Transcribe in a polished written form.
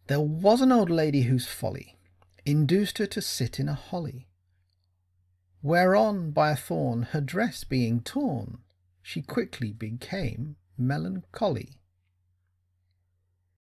There was an old lady whose folly induced her to sit in a holly, whereon by a thorn, her dress being torn, she quickly became melancholy.